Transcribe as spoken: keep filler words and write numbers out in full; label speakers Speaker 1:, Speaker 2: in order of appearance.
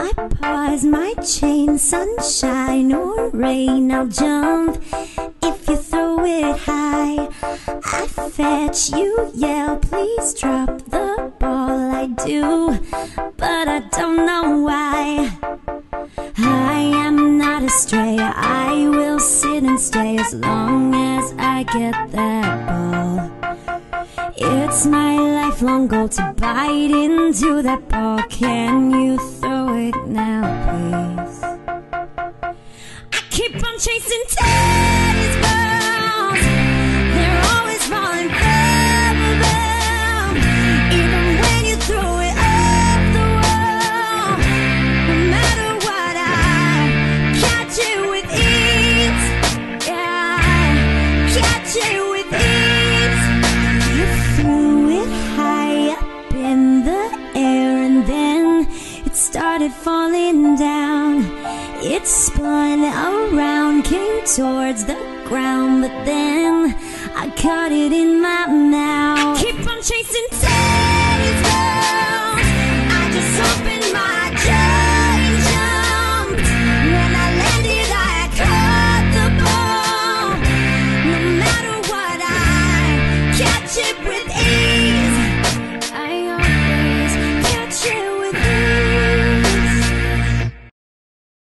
Speaker 1: I pause, my chain, sunshine or rain, I'll jump if you throw it high. I fetch, you yell, please drop the ball. I do, but I don't know why. I am not a stray, I will sit and stay as long as I get that ball. It's my lifelong goal to bite into that ball. Can you throw it now, please? I keep on chasing tennis balls. They're always falling from above. Even when you throw it off the wall, no matter what, I catch it with ease. Yeah, catch it with ease. You threw it high up in the air and then it started falling down. It spun around, came towards the ground, but then I caught it in my mouth. I keep on chasing time.